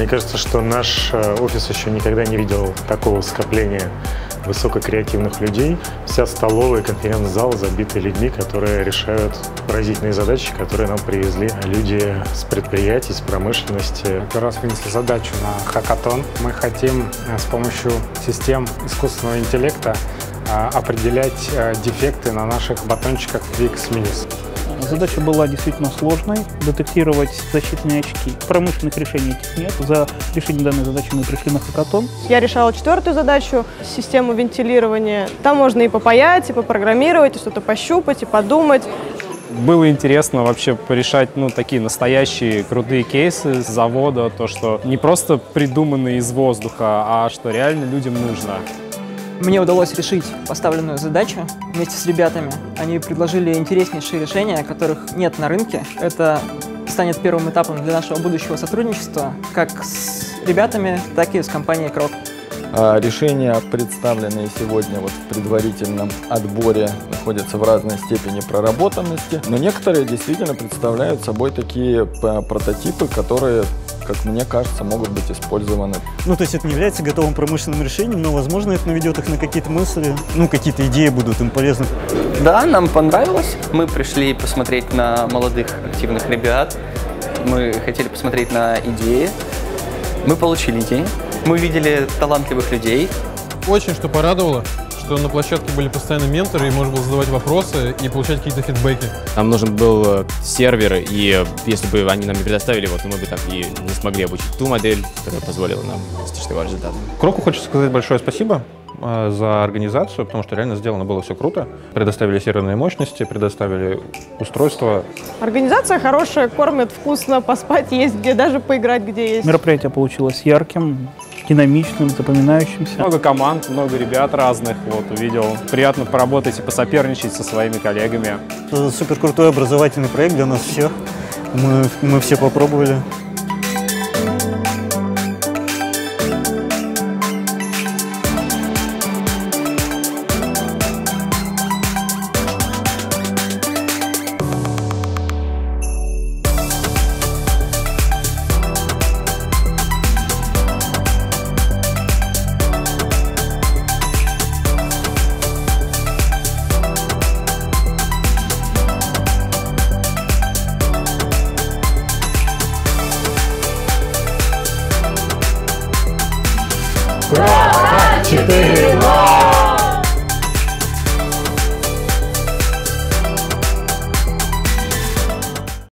кажется, что наш офис еще никогда не видел такого скопления высококреативных людей. Вся столовая, конференц-зал забиты людьми, которые решают поразительные задачи, которые нам привезли люди с предприятий, с промышленности. Первый раз вынесли задачу на хакатон. Мы хотим с помощью систем искусственного интеллекта определять дефекты на наших батончиках Twix Minis. Задача была действительно сложной – детектировать защитные очки. Промышленных решений этих нет. За решением данной задачи мы пришли на хакатон. Я решала 4-ю задачу – систему вентилирования. Там можно и попаять, и попрограммировать, и что-то пощупать, и подумать. Было интересно вообще порешать такие настоящие крутые кейсы с завода, то, что не просто придуманные из воздуха, а что реально людям нужно. Мне удалось решить поставленную задачу вместе с ребятами. Они предложили интереснейшие решения, которых нет на рынке. Это станет первым этапом для нашего будущего сотрудничества, как с ребятами, так и с компанией Крок. Решения, представленные сегодня в предварительном отборе, находятся в разной степени проработанности, но некоторые действительно представляют собой такие прототипы, которые, как мне кажется, могут быть использованы. То есть это не является готовым промышленным решением, но, возможно, это наведет их на какие-то мысли, какие-то идеи будут им полезны. Да, нам понравилось. Мы пришли посмотреть на молодых, активных ребят. Мы хотели посмотреть на идеи. Мы получили идеи. Мы видели талантливых людей. Очень что порадовало, что на площадке были постоянно менторы, и можно было задавать вопросы и получать какие-то фидбэки. Нам нужен был сервер, и если бы они нам не предоставили его, то мы бы так и не смогли обучить ту модель, которая позволила нам достичь такого результата. Кроку хочется сказать большое спасибо за организацию, потому что реально сделано было все круто. Предоставили серверные мощности, предоставили устройства. Организация хорошая, кормят вкусно, поспать есть где, даже поиграть где есть. Мероприятие получилось ярким, динамичным, запоминающимся. Много команд, много ребят разных увидел. Приятно поработать и посоперничать со своими коллегами. Это супер крутой образовательный проект для нас всех. Мы все попробовали.